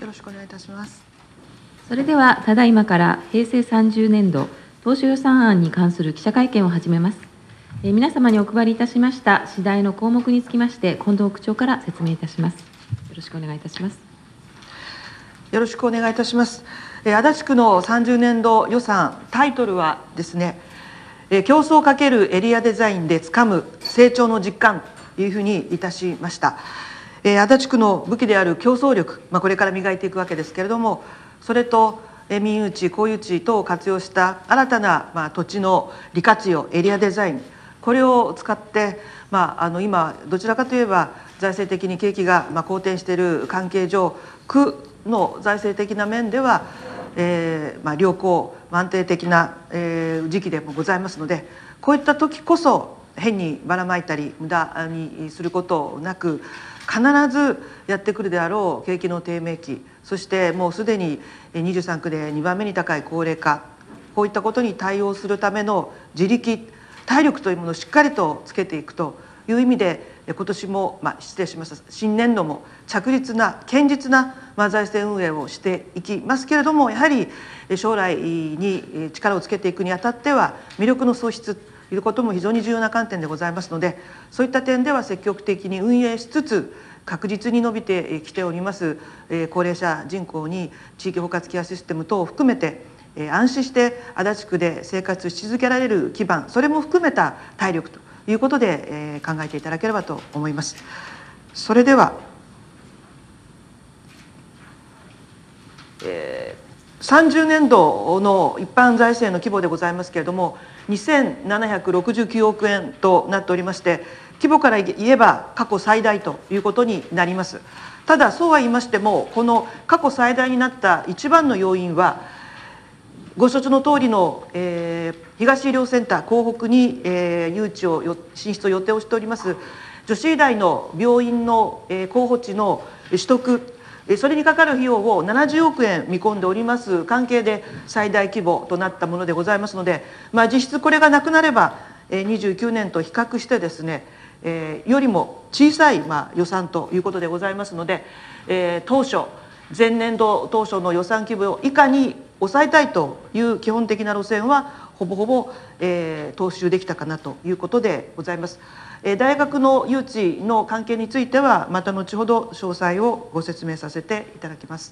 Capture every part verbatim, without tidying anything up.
よろしくお願いいたします。 それではただいまから平成さんじゅうねんど当初予算案に関する記者会見を始めます。えー、皆様にお配りいたしました次第の項目につきまして近藤区長から説明いたします。よろしくお願いいたします。 よろしくお願いいたします。えー、足立区のさんじゅうねんど予算、タイトルはですね、えー、競争×エリアデザインでつかむ成長の実感というふうにいたしました。えー、足立区の武器である競争力、まあ、これから磨いていくわけですけれども、それと民有地、公有地等を活用した新たな、まあ、土地の利活用、エリアデザイン、これを使って、まあ、あの今どちらかといえば財政的に景気が、まあ、好転している関係上、区の財政的な面では、えーまあ、良好安定的な、えー、時期でもございますので、こういった時こそ変にばらまいたり無駄にすることなく、必ずやってくるであろう景気の低迷期、そしてもうすでににじゅうさんくでにばんめに高い高齢化、こういったことに対応するための自力体力というものをしっかりとつけていくという意味で、今年も、まあ、失礼しました新年度も着実な堅実な、まあ、財政運営をしていきますけれども、やはり将来に力をつけていくにあたっては魅力の創出ということも非常に重要な観点でございますので、そういった点では積極的に運営しつつ、確実に伸びてきております高齢者人口に地域包括ケアシステム等を含めて、安心して足立区で生活し続けられる基盤、それも含めた体力ということで考えていただければと思います。それでは、えー、さんじゅうねんどの一般財政の規模でございますけれども、にせんななひゃくろくじゅうきゅうおくえんとなっておりまして、規模から言えば過去最大ということになります。ただそうは言いましても、この過去最大になった一番の要因は、ご承知の通りの、えー、東医療センター港北に、えー、誘致を進出を予定をしております女子医大の病院の、えー、候補地の取得、それにかかる費用をななじゅうおくえん見込んでおります関係で最大規模となったものでございますので、まあ、実質これがなくなれば、えー、にじゅうきゅうねんと比較してですね、えー、よりも小さい、まあ、予算ということでございますので、えー、当初前年度当初の予算規模をいかに抑えたいという基本的な路線はほぼほぼ、えー、踏襲できたかなということでございます。えー、大学の誘致の関係についてはまた後ほど詳細をご説明させていただきます。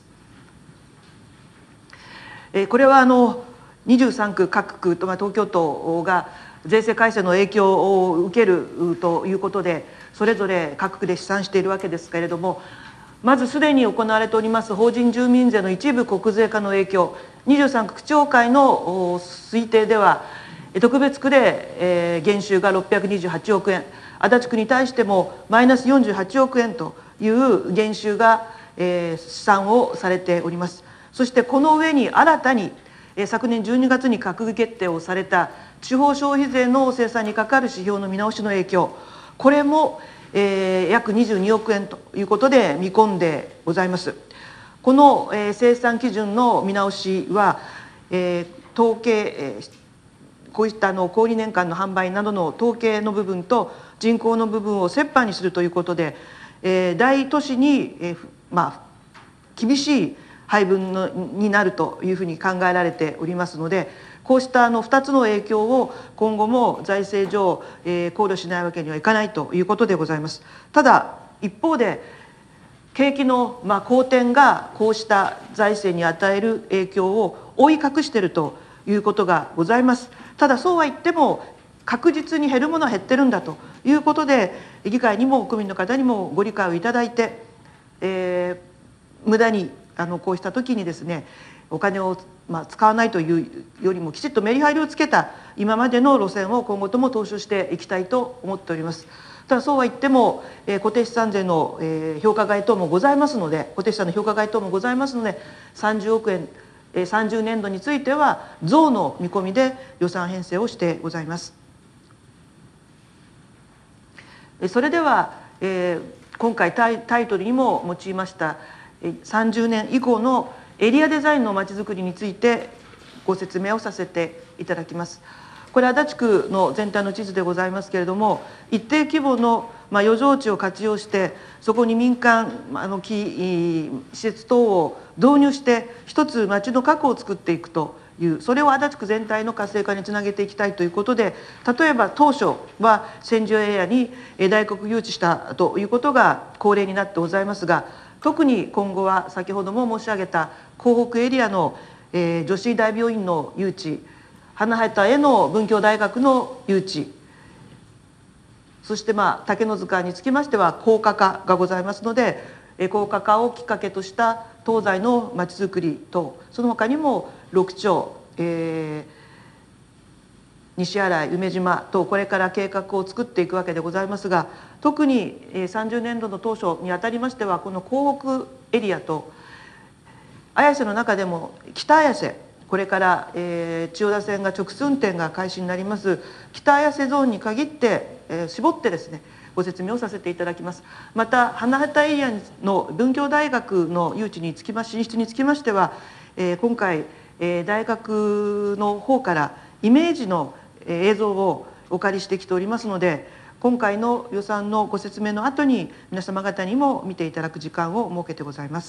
えー、これはあのにじゅうさんく各区と、まあ、東京都が税制改正の影響を受けるということで、それぞれ各区で試算しているわけですけれども、まずすでに行われております法人住民税の一部国税化の影響、にじゅうさんく区長会の推定では、特別区で減収がろっぴゃくにじゅうはちおくえん、足立区に対してもマイナスよんじゅうはちおくえんという減収が試算をされております。そしてこの上に新たに昨年じゅうにがつに閣議決定をされた地方消費税の生産にかかる指標の見直しの影響、これもえー、約にじゅうにおくえんということで見込んでございます。この、えー、生産基準の見直しは、えー、統計、えー、こういったあの小売年間の販売などの統計の部分と人口の部分を折半にするということで、えー、大都市に、えーまあ、厳しい配分のになるというふうに考えられておりますので、こうしたあのふたつの影響を今後も財政上、えー、考慮しないわけにはいかないということでございます。ただ一方で景気の、まあ、好転がこうした財政に与える影響を覆い隠しているということがございます。ただそうは言っても確実に減るものは減ってるんだということで、議会にも国民の方にもご理解をいただいて、えー、無駄にあのこうした時にですね、お金をまあ使わないというよりもきちっとメリハリをつけた今までの路線を今後とも踏襲していきたいと思っております。ただそうは言っても、えー、固定資産税の、えー、評価外等もございますので、固定資産の評価外等もございますので、さんじゅうおくえん、えー、さんじゅうねんどについては増の見込みで予算編成をしてございます。それでは、えー、今回タイ、タイトルにも用いましたさんじゅうねん以降のエリアデザインのまちづくりについてご説明をさせていただきます。 これ足立区の全体の地図でございますけれども、一定規模のまあ余剰地を活用して、そこに民間あの施設等を導入して、一つ町の核を作っていくという、それを足立区全体の活性化につなげていきたいということで、例えば当初は千住エリアに大黒誘致したということが恒例になってございますが、特に今後は先ほども申し上げた港北エリアの、えー、女子医大病院の誘致、花畑への文教大学の誘致、そしてまあ竹の塚につきましては高架化がございますので、高架化をきっかけとした東西のまちづくりと、その他にも六町、えー、西新井、梅島とこれから計画を作っていくわけでございますが、特にさんじゅうねんどの当初にあたりましては、この港北エリアと綾瀬の中でも北綾瀬、これから、えー、千代田線が直通運転が開始になります北綾瀬ゾーンに限って、えー、絞ってですねご説明をさせていただきます。また花畑エリアの文教大学の誘致につきま進出につきましては、えー、今回、えー、大学の方からイメージの映像をお借りしてきておりますので、今回の予算のご説明の後に皆様方にも見ていただく時間を設けてございます。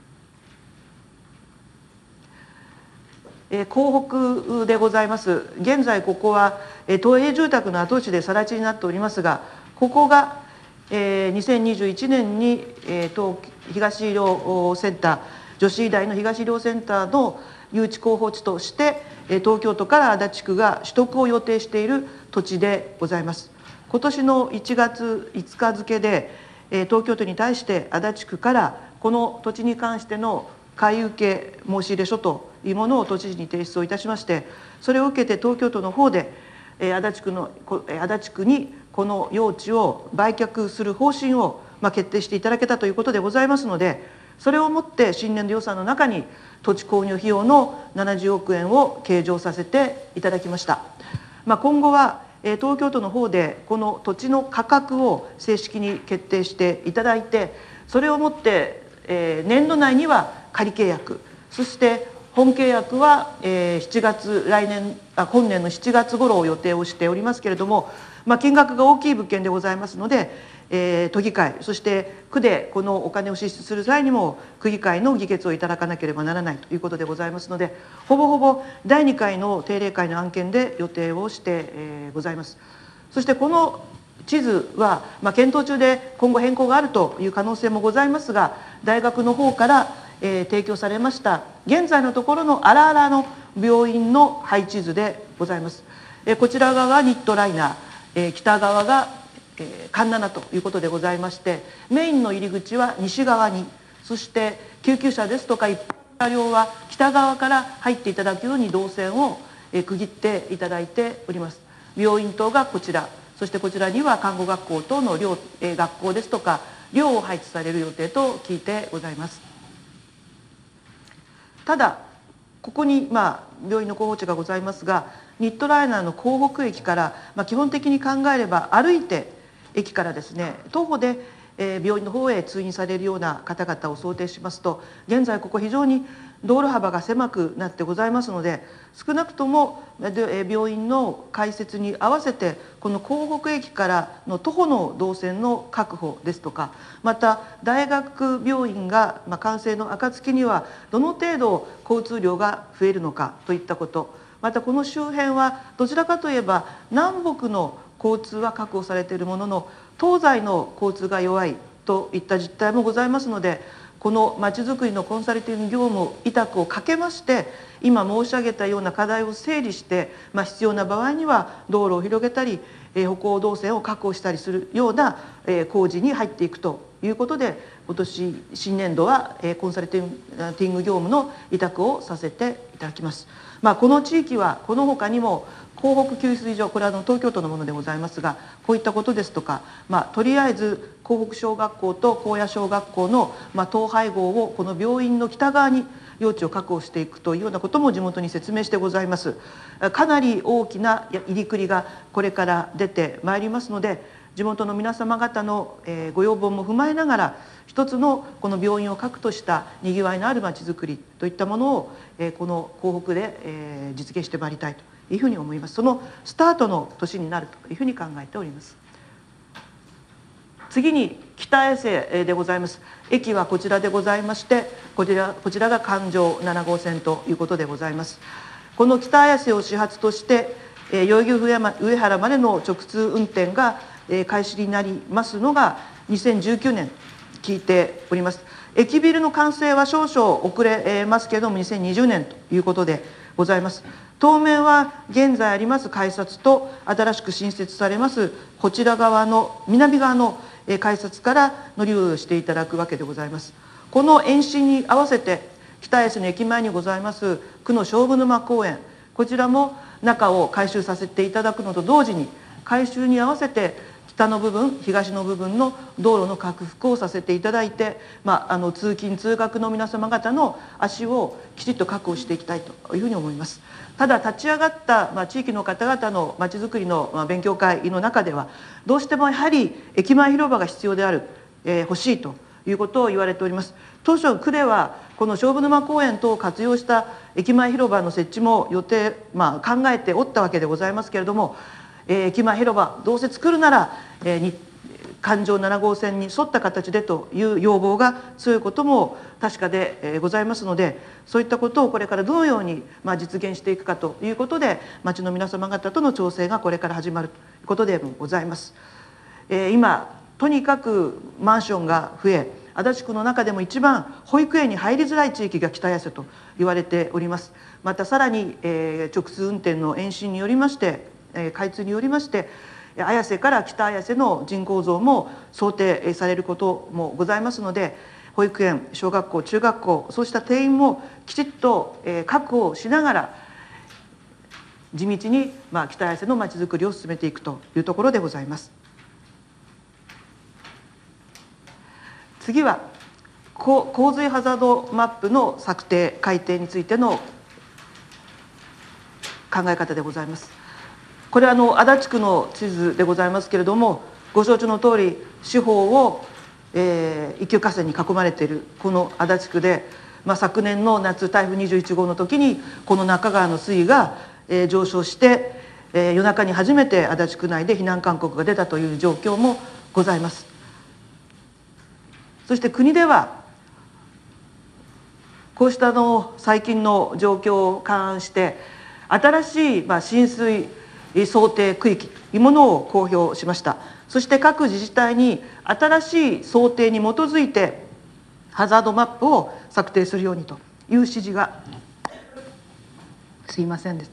えー、港北でございます。現在ここは、えー、都営住宅の跡地で更地になっておりますが、ここが、えー、にせんにじゅういちねんに、えー、東東医療センター、女子医大の東医療センターの誘致候補地として、えー、東京都から足立区が取得を予定している土地でございます。今年のいちがついつか付で、えー、東京都に対して足立区からこの土地に関しての買受申し入れ書というものを都知事に提出をいたしまして、それを受けて東京都の方で足立区の足立区にこの用地を売却する方針をまあ決定していただけたということでございますので、それをもって新年度予算の中に土地購入費用のななじゅうおくえんを計上させていただきました。まあ、今後は東京都の方でこの土地の価格を正式に決定していただいて、それをもって年度内には仮契約、そして本契約はしちがつ、来年あ今年のしちがつ頃を予定をしておりますけれども、まあ、金額が大きい物件でございますので、えー、都議会、そして区でこのお金を支出する際にも区議会の議決をいただかなければならないということでございますので、ほぼほぼだいにかいの定例会の案件で予定をして、えー、ございます。そしてこの地図は、まあ、検討中で今後変更があるという可能性もございますが、大学の方から、えー、提供されました現在のところの荒々の病院の配置図でございます。えー、こちら側がニットライナー、えー、北側がカンナナということでございまして、メインの入り口は西側に、そして救急車ですとか一般車両は北側から入っていただくように動線を区切っていただいております。病院等がこちら、そしてこちらには看護学校等の寮、学校ですとか寮を配置される予定と聞いてございます。ただここに、まあ、病院の候補地がございますが、ニットライナーの港北駅から、まあ、基本的に考えれば歩いて駅からですね徒歩で病院の方へ通院されるような方々を想定しますと、現在ここ非常に道路幅が狭くなってございますので、少なくとも病院の開設に合わせてこの港北駅からの徒歩の動線の確保ですとか、また大学病院が完成の暁にはどの程度交通量が増えるのかといったこと、またこの周辺はどちらかといえば南北の交通は確保されているものの東西の交通が弱いといった実態もございますので、このまちづくりのコンサルティング業務委託をかけまして、今申し上げたような課題を整理して、まあ、必要な場合には道路を広げたり歩行動線を確保したりするような工事に入っていくということで、今年新年度はコンサルティング業務の委託をさせていただきます。まあ、この地域はこの他にも港北給水所、これはあの東京都のものでございますが、こういったことですとか、まあ、とりあえず港北小学校と高野小学校の、まあ、統廃合をこの病院の北側に用地を確保していくというようなことも地元に説明してございます。かなり大きな入りくりがこれから出てまいりますので、地元の皆様方のご要望も踏まえながら、一つのこの病院を核としたにぎわいのあるまちづくりといったものをこの港北で実現してまいりたいというふうに思います。そのスタートの年になるというふうに考えております。次に北衛星でございます。駅はこちらでございまして、こちらこちらが環状なな号線ということでございます。この北衛星を始発として代々木上原までの直通運転が開始になりますのがにせんじゅうきゅうねん聞いております。駅ビルの完成は少々遅れますけれどもにせんにじゅうねんということでございます。当面は現在あります改札と新しく新設されますこちら側の南側の改札から乗り降りしていただくわけでございます。この延伸に合わせて北衛星の駅前にございます区の菖蒲沼公園、こちらも中を改修させていただくのと同時に改修に合わせて北の部分東の部分の道路の拡幅をさせていただいて、まあ、あの通勤通学の皆様方の足をきちっと確保していきたいというふうに思います。ただ立ち上がった、まあ、地域の方々のまちづくりの、まあ、勉強会の中ではどうしてもやはり駅前広場が必要である、えー、欲しいということを言われております。当初区ではこの菖蒲沼公園等を活用した駅前広場の設置も予定、まあ、考えておったわけでございますけれども、えー、駅前広場どうせ作るなら、えー、に環状なな号線に沿った形でという要望が強いことも確かでございますので、そういったことをこれからどのようにまあ実現していくかということで町の皆様方との調整がこれから始まるということでもございます。えー、今とにかくマンションが増え、足立区の中でも一番保育園に入りづらい地域が北綾瀬と言われております。またさらに、えー、直通運転の延伸によりまして、えー、開通によりまして綾瀬から北綾瀬の人口増も想定されることもございますので、保育園、小学校、中学校、そうした定員もきちっと確保しながら地道にまあ北綾瀬のまちづくりを進めていくというところでございます。次は洪水ハザードマップの策定改定についての考え方でございます。これはあの足立区の地図でございますけれども、ご承知の通り四方を、えー、一級河川に囲まれているこの足立区で、まあ、昨年の夏台風にじゅういち号の時にこの中川の水位が、えー、上昇して、えー、夜中に初めて足立区内で避難勧告が出たという状況もございます。そして国ではこうしたの最近の状況を勘案して新しい、まあ、浸水想定区域というものを公表しました。そして各自治体に新しい想定に基づいてハザードマップを策定するようにという指示がすいませんです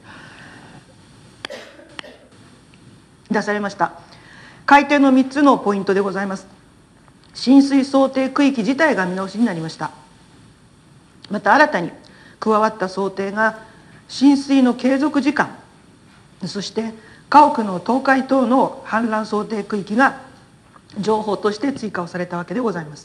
出されました。改定のみっつのポイントでございます。浸水想定区域自体が見直しになりました。また新たに加わった想定が浸水の継続時間、そして家屋の倒壊等の氾濫想定区域が情報として追加をされたわけでございます。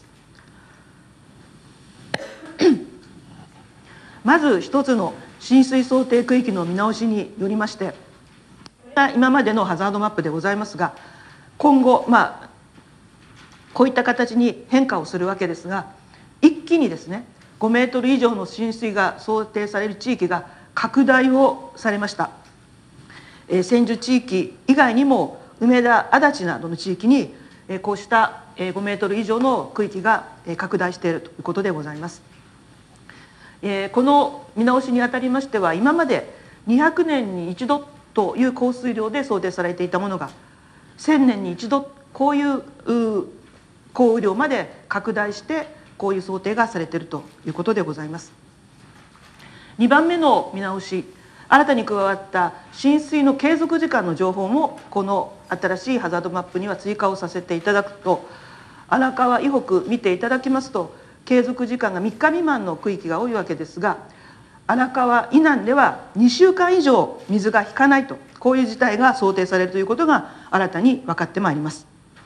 まず一つの浸水想定区域の見直しによりまして、今までのハザードマップでございますが、今後まあこういった形に変化をするわけですが、一気にですねごメートル以上の浸水が想定される地域が拡大をされました。えー、千住地域以外にも梅田、足立などの地域に、えー、こうしたごメートル以上の区域が拡大しているということでございます。えー、この見直しにあたりましては、今までにひゃくねんに一度という降水量で想定されていたものがせんねんに一度、こういう降雨量まで拡大してこういう想定がされているということでございます。にばんめの見直し、新たに加わった浸水の継続時間の情報もこの新しいハザードマップには追加をさせていただくと、荒川以北見ていただきますと継続時間がみっか未満の区域が多いわけですが、荒川以南ではにしゅうかん以上水が引かないと、こういう事態が想定されるということが新たに分かってまいります。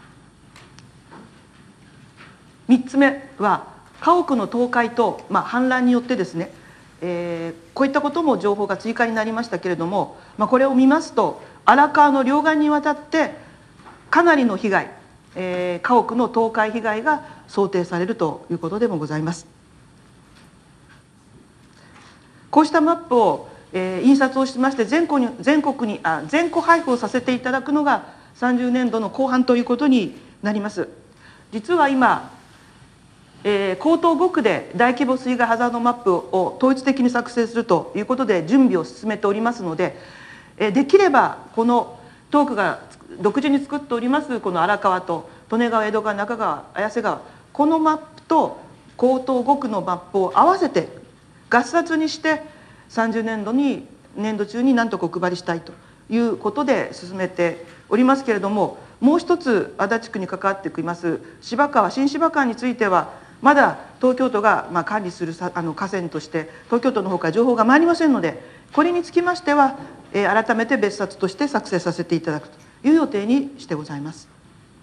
みっつめは家屋の倒壊と、まあ、氾濫によってですね、えー、こういったことも情報が追加になりましたけれども、まあ、これを見ますと荒川の両岸にわたってかなりの被害、えー、家屋の倒壊被害が想定されるということでもございます。こうしたマップをえー、印刷をしまして全国に全国にあ全戸配布をさせていただくのがさんじゅうねんどの後半ということになります。実は今、えー、江東ご区で大規模水害ハザードマップを統一的に作成するということで準備を進めておりますので、えー、できればこの当区が独自に作っておりますこの荒川と利根川、江戸川、中川、綾瀬川、このマップと江東ご区のマップを合わせて合冊にしてさんじゅうねんどに年度中に何とかお配りしたいということで進めておりますけれども、もう一つ足立区に関わってきます芝川、新芝川についてはまだ東京都がまあ管理するあの河川として東京都の方から情報が参りませんので、これにつきましては、えー、改めて別冊として作成させていただくという予定にしてございます。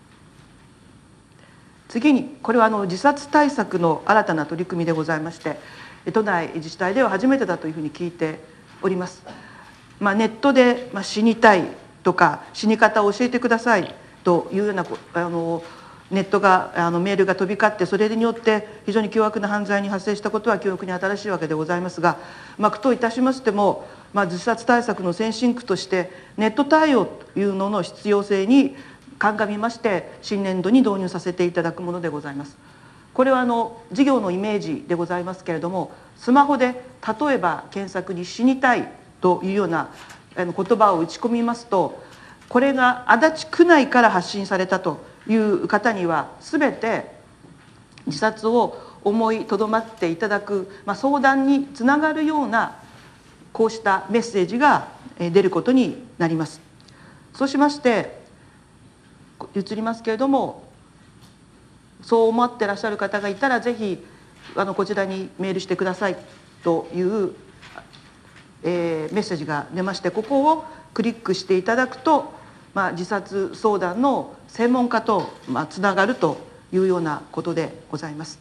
次に、これはあの自殺対策の新たな取り組みでございまして、都内自治体では初めてだというふうに聞いております。まあ、ネットで、まあ、死にたいとか死に方を教えてくださいというようなあのネットがあのメールが飛び交って、それによって非常に凶悪な犯罪に発生したことは記憶に新しいわけでございますが、まあ、区といたしましても、まあ、自殺対策の先進区としてネット対応というのの必要性に鑑みまして新年度に導入させていただくものでございます。これはあの事業のイメージでございますけれども、スマホで例えば検索に死にたいというようなあの言葉を打ち込みますと、これが足立区内から発信されたという方には全て自殺を思いとどまっていただく、まあ、相談につながるようなこうしたメッセージが出ることになります。そうしまして移りますけれども、そう思ってらっしゃる方がいたらぜひあのこちらにメールしてくださいという、えー、メッセージが出まして、ここをクリックしていただくと、まあ、自殺相談の専門家と、まあ、つながるというようなことでございます。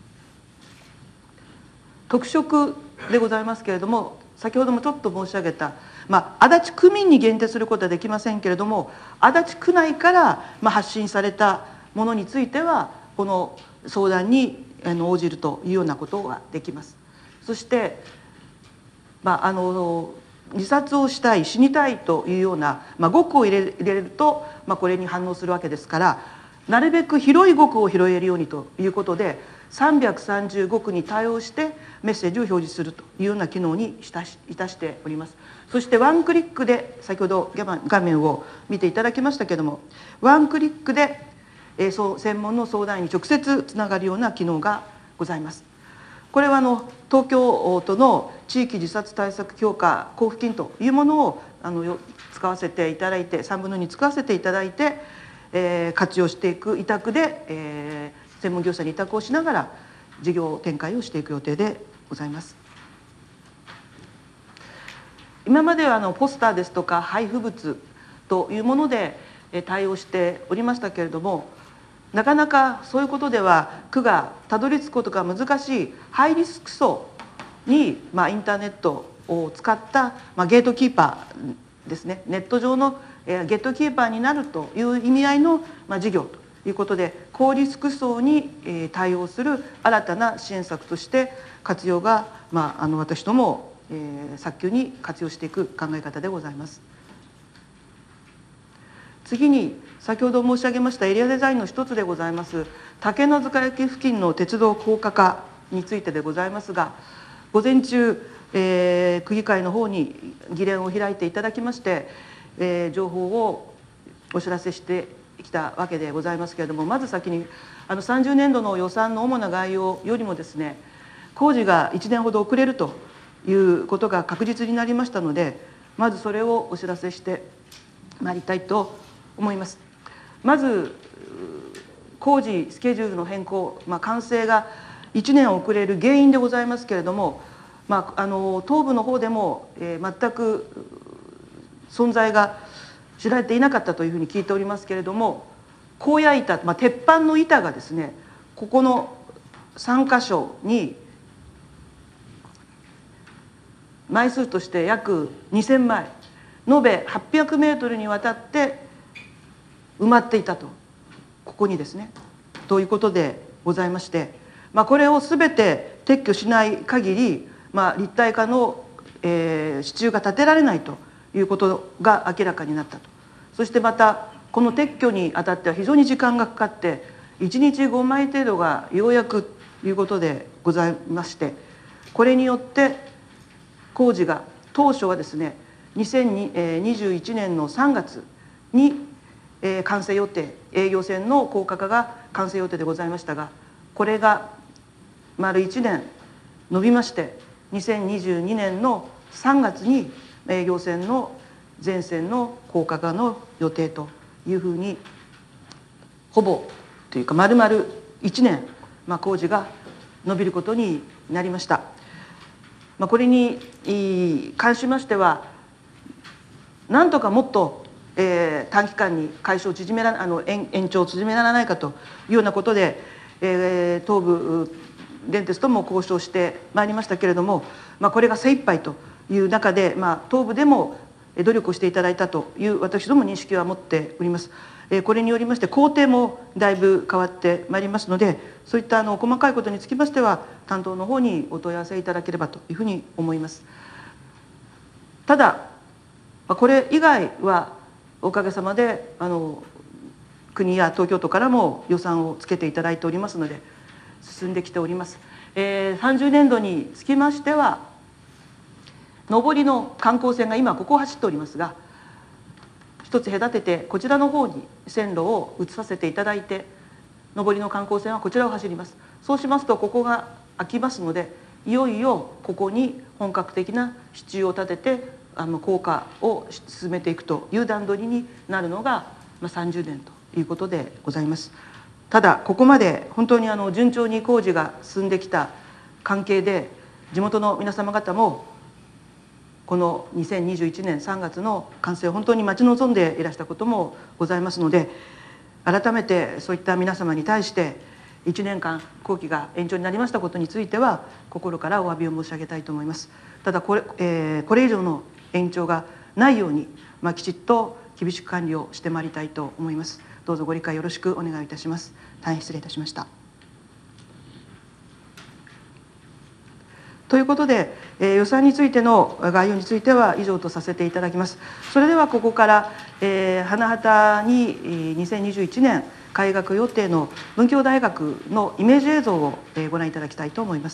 特色でございますけれども、先ほどもちょっと申し上げた、まあ、足立区民に限定することはできませんけれども、足立区内から、まあ、発信されたものについてはこの相談に応じるというようなことができます。そして、まあ、あの自殺をしたい、死にたいというような、まあ、語句を入れ、入れると、まあ、これに反応するわけですから、なるべく広い語句を拾えるようにということでさんびゃくさんじゅうごくに対応してメッセージを表示するというような機能にいたし、いたしております。そしてワンクリックで、先ほど画面を見ていただきましたけれども、ワンクリックで、えー、そう専門の相談員に直接つながるような機能がございます。これはあの東京都の地域自殺対策強化交付金というものをあの使わせていただいて、さんぶんのに使わせていただいて、えー、活用していく委託で、えー、専門業者に委託をしながら事業展開をしていく予定でございます。今まではあのポスターですとか配布物というもので対応しておりましたけれども、なかなかそういうことでは区がたどり着くことが難しいハイリスク層に、まあ、インターネットを使った、まあ、ゲートキーパーですね、ネット上のゲートキーパーになるという意味合いの、まあ、事業ということで、高リスク層に対応する新たな支援策として活用が、まあ、あの私ども、えー、早急に活用していく考え方でございます。次に、先ほど申し上げましたエリアデザインの一つでございます竹の塚駅付近の鉄道高架化についてでございますが、午前中、えー、区議会の方に議連を開いていただきまして、えー、情報をお知らせしてきたわけでございますけれども、まず先にあのさんじゅうねんどの予算の主な概要よりもですね、工事がいちねんほど遅れるということが確実になりましたので、まずそれをお知らせしてまいりたいと思います。まず工事スケジュールの変更、まあ、完成がいちねん遅れる原因でございますけれども、まあ、あの東部の方でも、えー、全く存在が知られていなかったというふうに聞いておりますけれども、高野板、まあ、鉄板の板がですね、ここのさんかしょに枚数として約にせんまい、延べはっぴゃくメートルにわたって埋まっていたと、ここにですねということでございまして、まあ、これを全て撤去しない限り、まあ、立体化のえー、支柱が建てられないということが明らかになったと。そしてまたこの撤去にあたっては非常に時間がかかっていちにちごまい程度がようやくということでございまして、これによって工事が当初はですねにせんにじゅういちねんのさんがつに完成予定、営業線の高架化が完成予定でございましたが、これが丸いちねん延びましてにせんにじゅうにねんのさんがつに営業線の全線の高架化の予定というふうに、ほぼというか丸々いちねん、まあ、工事が延びることになりました。まあ、これに関しましてはなんとかもっと、えー、短期間に解消を縮めらあの 延, 延長を縮められないかというようなことで、えー、東武電鉄とも交渉してまいりましたけれども、まあ、これが精一杯という中で、まあ、東部でも努力をしていただいたという私ども認識は持っております。これによりまして工程もだいぶ変わってまいりますので、そういったあの細かいことにつきましては担当の方にお問い合わせいただければというふうに思います。ただこれ以外はおかげさまであの国や東京都からも予算をつけていただいておりますので進んできております。えー、さんじゅうねんどにつきましては上りの観光船が今ここを走っておりますが、一つ隔ててこちらの方に線路を移させていただいて、上りの観光船はこちらを走ります。そうしますとここが空きますので、いよいよここに本格的な支柱を立ててあの高架を進めていくという段取りになるのが、まあ、さんじゅうねんということでございます。ただここまで本当にあの順調に工事が進んできた関係で、地元の皆様方もこのにせんにじゅういちねんさんがつの完成を本当に待ち望んでいらしたこともございますので、改めてそういった皆様に対していちねんかん工期が延長になりましたことについては心からお詫びを申し上げたいと思います。ただこれ、えー、これ以上の延長がないように、まあ、きちっと厳しく管理をしてまいりたいと思います。どうぞご理解よろしくお願いいたします。大変失礼いたしました。ということで、えー、予算についての概要については以上とさせていただきます。それではここから、えー、花畑ににせんにじゅういちねん開学予定の文教大学のイメージ映像を、えー、ご覧いただきたいと思います。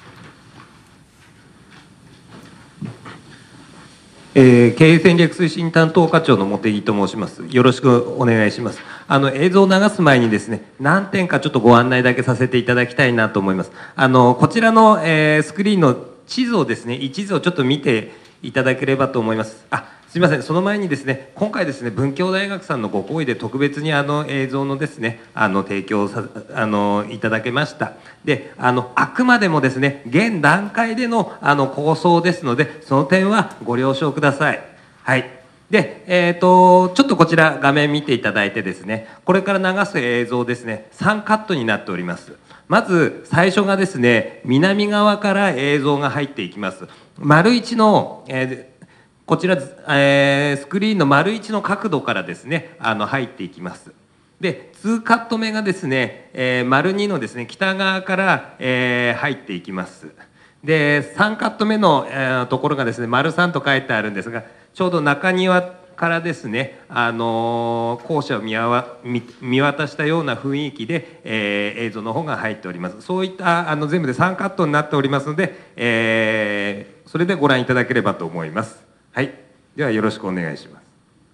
えー、経営戦略推進担当課長の茂木と申します。よろしくお願いします。あの映像を流す前にですね、何点かちょっとご案内だけさせていただきたいなと思います。あのこちらの、えー、スクリーンの地図をですね、地図をちょっと見ていただければと思います。あ、すみません。その前にですね、今回ですね、文教大学さんのご厚意で特別にあの映像のですね、あの提供さあのいただけました。で、あのあくまでもですね、現段階でのあの構想ですので、その点はご了承ください。はい。で、えーと、ちょっとこちら画面見ていただいてですね、これから流す映像ですね、さんカットになっております。まず最初がですね、南側から映像が入っていきます。丸いちの、えーこちら、えー、スクリーンの丸いちの角度からですね、あの入っていきます。で、にカット目がですね、えー、丸にのですね、北側から、えー、入っていきます。で、さんカット目の、えー、ところがですね、丸さんと書いてあるんですが、ちょうど中庭からですね、あのー、校舎を 見, わ 見, 見渡したような雰囲気で、えー、映像の方が入っております。そういったあの全部でさんカットになっておりますので、えー、それでご覧いただければと思います。はい、ではよろしくお願いします。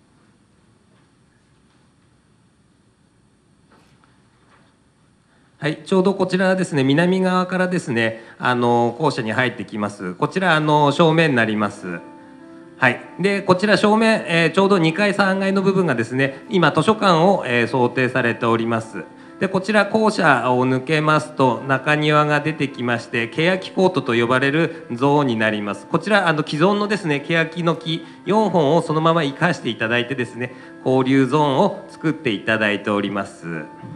はい、ちょうどこちらですね、南側からですね、あの校舎に入ってきます。こちらあの正面になります。はい、でこちら正面、えー、ちょうどにかいさんがいの部分がですね、今図書館を、えー、想定されております。でこちら校舎を抜けますと中庭が出てきまして、欅コートと呼ばれるゾーンになります。こちらあの既存のですね、欅の木よんほんをそのまま生かしていただいてですね、交流ゾーンを作っていただいております。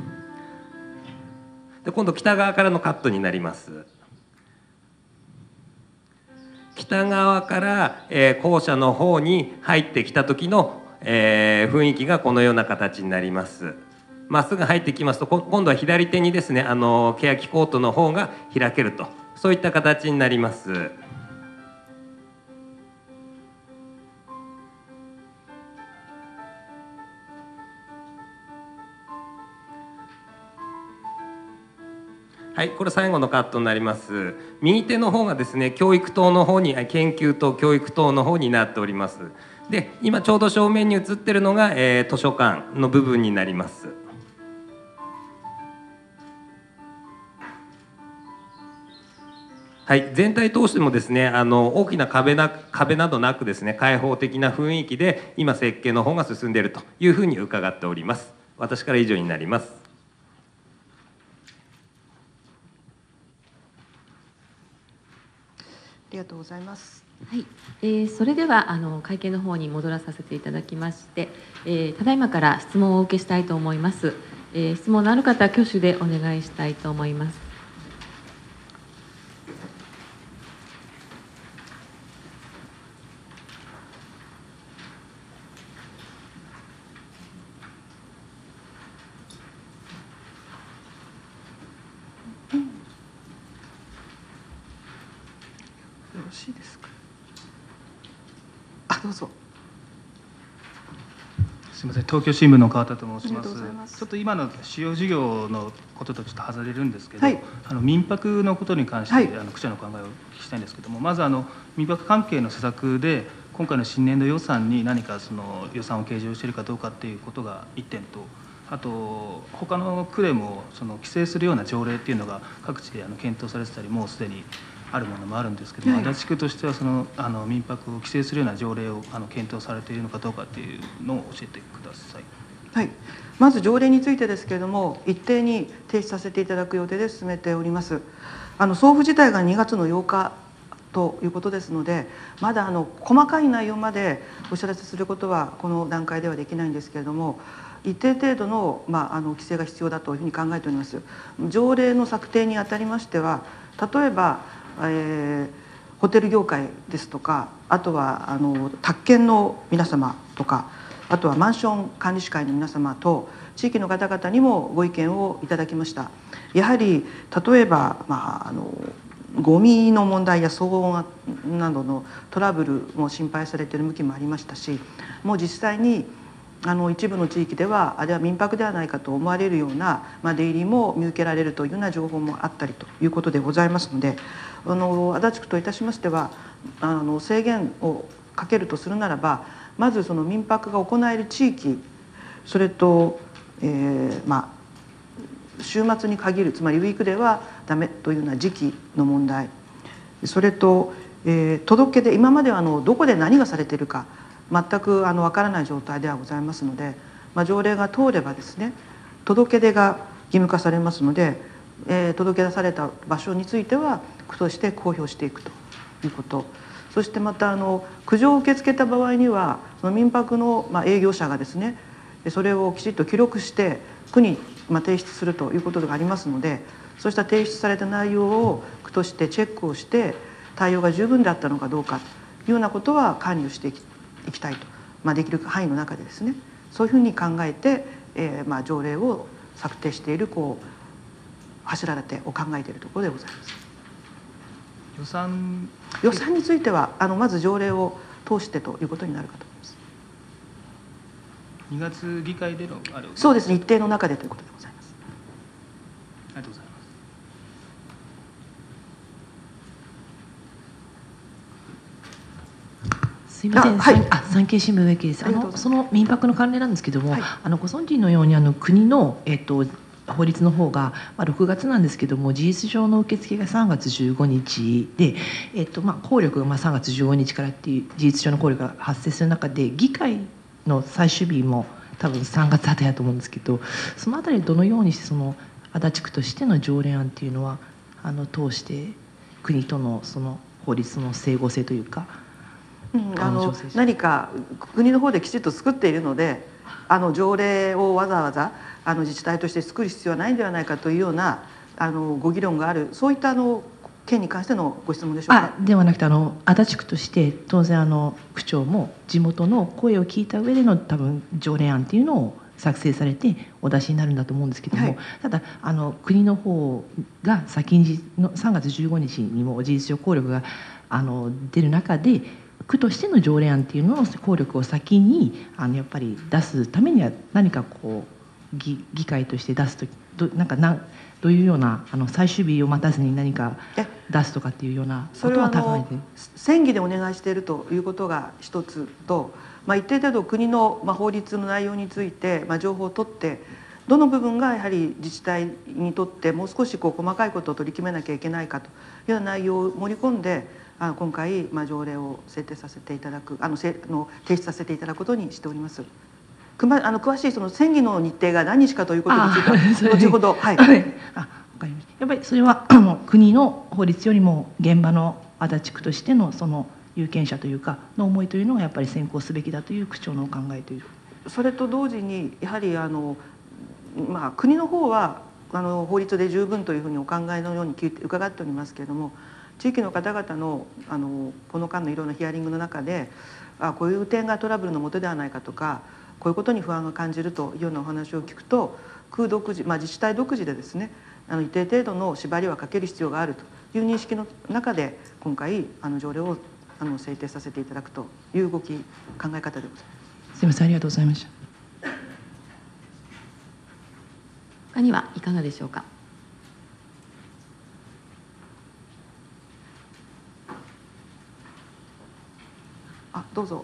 で今度北側からのカットになります。北側から、えー、校舎の方に入ってきた時の、えー、雰囲気がこのような形になります。まっすぐ入ってきますと、今度は左手にですね、あの欅コートの方が開けると、そういった形になります。 はい、これ最後のカットになります。右手の方がですね、教育棟の方に、研究棟、教育棟の方になっております。で、今ちょうど正面に映ってるのが、えー、図書館の部分になります。はい、全体通してもですね、あの大きな壁な壁などなくですね、開放的な雰囲気で今設計の方が進んでいるというふうに伺っております。私から以上になります。 ありがとうございます。 はい、えー、それではあの会見の方に戻らさせていただきまして、えー、ただいまから質問をお受けしたいと思います。えー、質問のある方、挙手でお願いしたいと思います。 よろしいですか。あ、どうぞ。 すみません、東京新聞の川田と申します。 ありがとうございます。 ちょっと今の主要事業のこととちょっと外れるんですけど、 はい、 あの民泊のことに関して、はい、あの区長の考えをお聞きしたいんですけども、まずあの民泊関係の施策で今回の新年度予算に何かその予算を計上しているかどうかっていうことがいってんと、あと他の区でもその規制するような条例っていうのが各地であの検討されてたり、もうすでにあるものもあるんですけども、はい、足立区としてはそのあの民泊を規制するような条例をあの検討されているのかどうかっていうのを教えてください。 はい、まず条例についてですけれども、一定に提出させていただく予定で進めております。あの送付自体がにがつのようかということですので、まだあの細かい内容までお知らせすることはこの段階ではできないんですけれども、一定程度の、まあ、あの規制が必要だというふうに考えております。条例の策定にあたりましては、例えば、えー、ホテル業界ですとか、あとはあの宅建の皆様とか、あとはマンション管理士会の皆様と地域の方々にもご意見をいただきました。やはり例えば、まあ、あのゴミの問題や騒音などのトラブルも心配されている向きもありましたし、もう実際にあの一部の地域ではあれは民泊ではないかと思われるような、まあ、出入りも見受けられるというような情報もあったりということでございますので、あの足立区といたしましてはあの制限をかけるとするならば、まずその民泊が行える地域、それと、えー、まあ週末に限る、つまりウィークではダメというような時期の問題、それと、えー、届け出、今まではあのどこで何がされているか全くあの分からない状態ではございますので、まあ、条例が通ればですね、届け出が義務化されますので、えー、届け出された場所については区として公表していくということ。そしてまたあの苦情を受け付けた場合には、その民泊のまあ営業者がですね、それをきちっと記録して区にまあ提出するということがありますので、そうした提出された内容を区としてチェックをして対応が十分であったのかどうかというようなことは管理をしていきいきたいと、まあ、できる範囲の中でですね、そういうふうに考えて、えー、まあ条例を策定しているこう柱立てを考えているところでございます。 予算予算についてはあのまず条例を通してということになるかと思います。 にがつ議会でのあるそうですね、一定の中でということでございます。 ありがとうございます。 すみません、 はい、 あ、産経新聞植木です。あのその民泊の関連なんですけども、はい、あのご存知のようにあの国のえっと法律の方が、まあ、ろくがつなんですけども、事実上の受付がさんがつじゅうごにちで、えっとまあ、効力がまあさんがつじゅうごにちからっていう事実上の効力が発生する中で、議会の最終日も多分さんがつあたりだと思うんですけど、そのあたりどのようにしてその足立区としての条例案っていうのはあの通して国とのその法律の整合性というか、 うん、あの何か国の方できちっと作っているので、あの条例をわざわざあの自治体として作る必要はないんではないかというようなあのご議論がある、そういったあの件に関してのご質問でしょうか。 あではなくて、あの足立区として当然あの区長も地元の声を聞いた上での多分条例案っていうのを作成されてお出しになるんだと思うんですけども、はい、ただあの国の方が先にのさんがつじゅうごにちにも事実上効力があの出る中で、区としての条例案っていうのの効力を先にあのやっぱり出すためには何かこう 議, 議会として出すとどなんかなんどういうようなあの最終日を待たずに何か出すとかっていうようなことは考えて、 戦議でお願いしているということが一つと、まあ、一定程度国の、まあ、法律の内容について、まあ、情報を取ってどの部分がやはり自治体にとってもう少しこう細かいことを取り決めなきゃいけないかというような内容を盛り込んで、あの今回、まあ、条例を制定させていただくあのせの提出させていただくことにしております。くま、あの詳しいその戦議の日程が何日かということについては後ほど、はい、あ、わかりました。やっぱりそれはあの国の法律よりも現場の足立区としてのその有権者というかの思いというのがやっぱり先行すべきだという区長のお考えという。 それと同時にやはりあの、まあ、国の方はあの法律で十分というふうにお考えのように聞いて伺っておりますけれども、地域の方々のあのこの間のいろんなヒアリングの中で、あこういう点がトラブルのもとではないかとか、こういうことに不安が感じるというようなお話を聞くと、区独自、まあ、自治体独自でですね、あの一定程度の縛りはかける必要があるという認識の中で今回あの条例をあの制定させていただくという動き考え方でございます。 すみません、ありがとうございました。 他にはいかがでしょうか。 あ、どうぞ。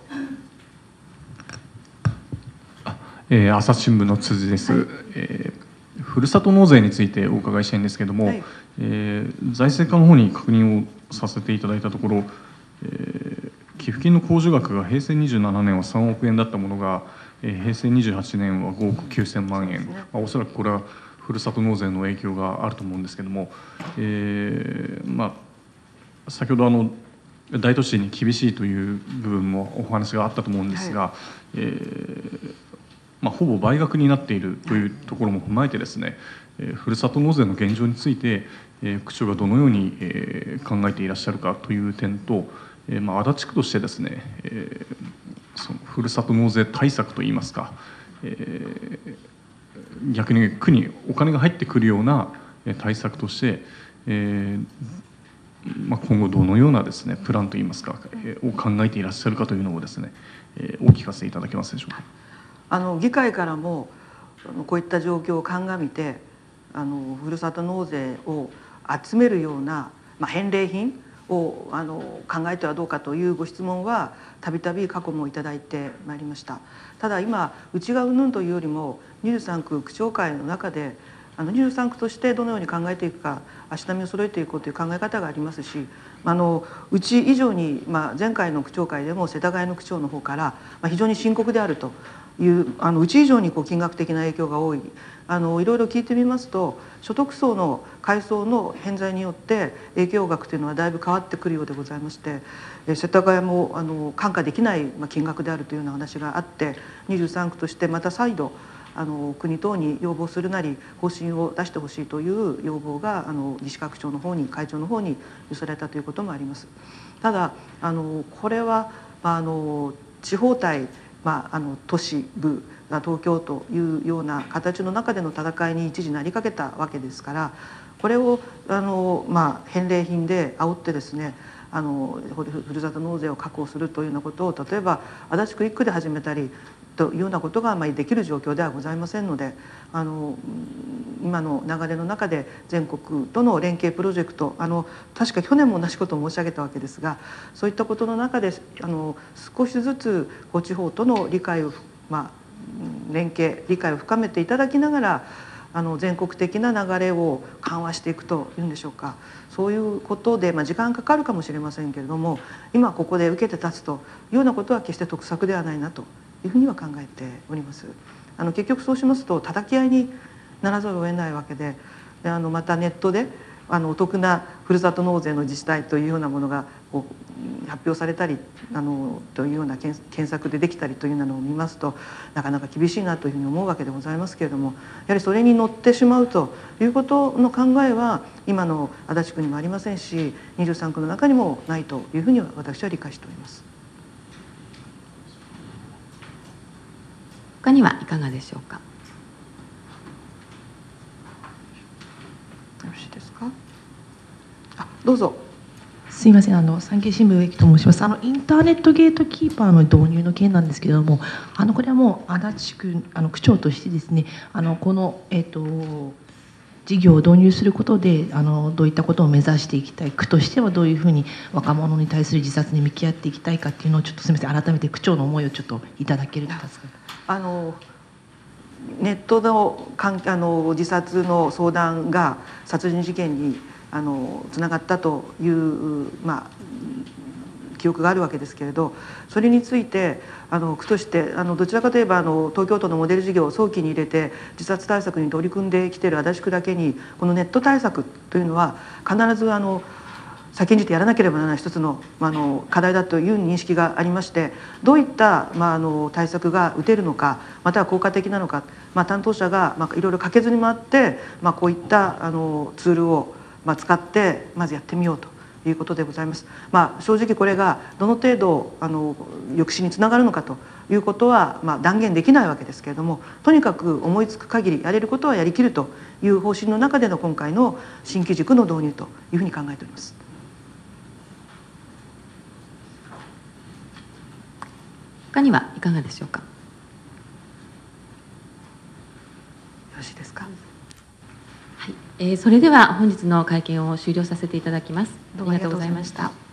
えー、朝日新聞の辻です、はい。えー、ふるさと納税についてお伺いしたいんですけれども、はい、えー、財政課の方に確認をさせていただいたところ、えー、寄付金の控除額が平成にじゅうななねんはさんおくえんだったものが、えー、平成にじゅうはちねんはごおくきゅうせんまんえん、まあ、おそらくこれはふるさと納税の影響があると思うんですけれども、えーまあ、先ほどあの大都市に厳しいという部分もお話があったと思うんですが、はい、えーまあ、ほぼ倍額になっているというところも踏まえてですね、えー、ふるさと納税の現状について、えー、区長がどのように、えー、考えていらっしゃるかという点と、えーまあ、足立区としてですね、えー、そのふるさと納税対策といいますか、えー、逆に区にお金が入ってくるような対策として、えーまあ、今後どのようなですねプランといいますか、えー、を考えていらっしゃるかというのをですね、えー、お聞かせいただけますでしょうか。 あの議会からもこういった状況を鑑みて、あのふるさと納税を集めるような、まあ、返礼品をあの考えてはどうかというご質問はたびたび過去もいただいてまいりました。ただ今うちがうんぬんというよりもにじゅうさんく区長会の中であのにじゅうさんくとしてどのように考えていくか足並みを揃えていこうという考え方がありますし、あのうち以上に、まあ、前回の区長会でも世田谷の区長の方から、まあ、非常に深刻であるというあのうち以上にこう金額的な影響が多い、あのいろいろ聞いてみますと所得層の階層の偏在によって影響額というのはだいぶ変わってくるようでございまして、え世田谷もあの看過できない金額であるというような話があって、にじゅうさんくとしてまた再度あの国等に要望するなり方針を出してほしいという要望があの西川区長の方に会長の方に寄せられたということもあります。ただあのこれはあの地方対まあ、あの都市部東京というような形の中での戦いに一時なりかけたわけですから、これをあの、まあ、返礼品で煽ってですね、あのふるさと納税を確保するというようなことを例えば足立区いっくで始めたりというようなことがまあできる状況ではございませんので、あの今の流れの中で全国との連携プロジェクト、あの確か去年も同じことを申し上げたわけですが、そういったことの中であの少しずつこう地方との理解を、まあ、連携理解を深めていただきながらあの全国的な流れを緩和していくというんでしょうか、そういうことで、まあ、時間かかるかもしれませんけれども、今ここで受けて立つというようなことは決して得策ではないなというふうには考えております。あの結局そうしますと叩き合いにならざるを得ないわけで、であのまたネットであのお得なふるさと納税の自治体というようなものがこう発表されたりあのというような検索でできたりというようなのを見ますと、なかなか厳しいなというふうに思うわけでございますけれども、やはりそれに乗ってしまうということの考えは今の足立区にもありませんし、にじゅうさんくの中にもないというふうには私は理解しております。 他にはいかがでしょうか。 よろしいですか。あ、どうぞ。 すいません、あの産経新聞植木と申します。あのインターネットゲートキーパーの導入の件なんですけれども、あのこれはもう足立区あの区長としてですね、あのこのえっ、ー、と事業を導入することであのどういったことを目指していきたい、区としてはどういうふうに若者に対する自殺に向き合っていきたいかっていうのをちょっとすみません、改めて区長の思いをちょっといただけると助かる。 あのネットの関あの自殺の相談が殺人事件にあのつながったという、まあ、記憶があるわけですけれど、それについてあの区としてあのどちらかといえばあの東京都のモデル事業を早期に入れて自殺対策に取り組んできている足立区だけに、このネット対策というのは必ずあの先んじてやらなければならない一つの、まあ、あの課題だという認識がありまして、どういった、まあ、あの対策が打てるのか、または効果的なのか、まあ、担当者が、まあ、いろいろ駆けずり回って、まあ、こういったあのツールを、まあ、使ってまずやってみようということでございます。まあ、正直これがどの程度あの抑止につながるのかということは、まあ、断言できないわけですけれども、とにかく思いつく限りやれることはやりきるという方針の中での今回の新機軸の導入というふうに考えております。 他にはいかがでしょうか。よろしいですか。 はい、えー、それでは本日の会見を終了させていただきます。ありがとうございました。